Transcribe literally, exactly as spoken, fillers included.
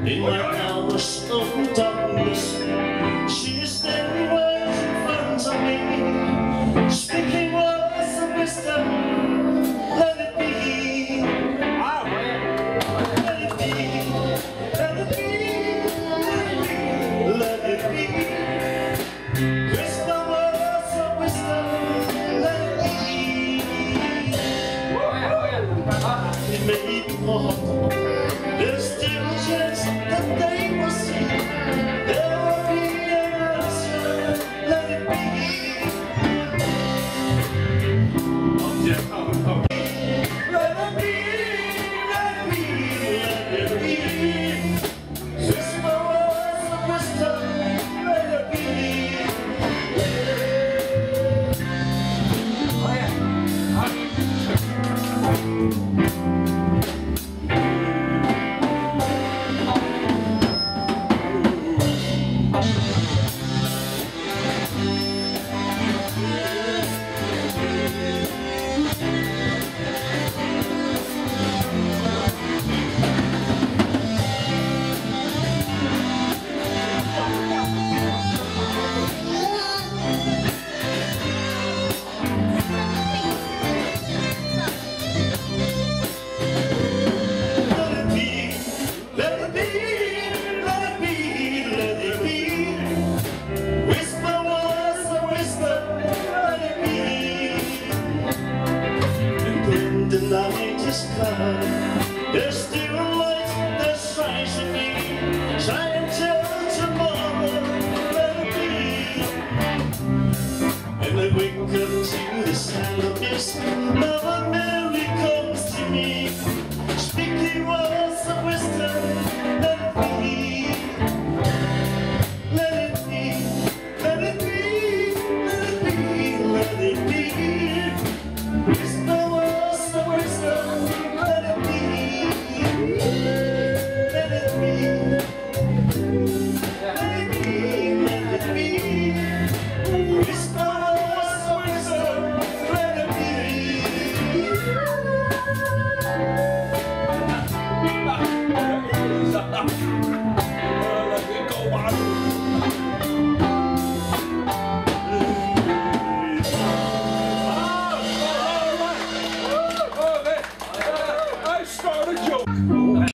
In the hours of darkness, she is standing right in front of me, speaking words of wisdom. Let it be, let it be, let it be, let it be. Whisper words of wisdom. Let it be. It may be hard. There's still a chance that they will see. There will be an answer. Let it be. Oh, yeah. Oh, oh. Let it be. Let it be. Let it be. Whisper words of wisdom. Let it be. Oh, yeah. Oh. The night is come. There's still a light that shines in me. Shine until tomorrow. Let it be. And I wake up to the sound of this. Now a memory comes to me, speaking words of wisdom. Let it be. Let it be. Let it be. Let it be. Let it be. Whisper words of wisdom. Let it be. Let it be. Let it be. Let it be. Whisper words of wisdom. Let it be.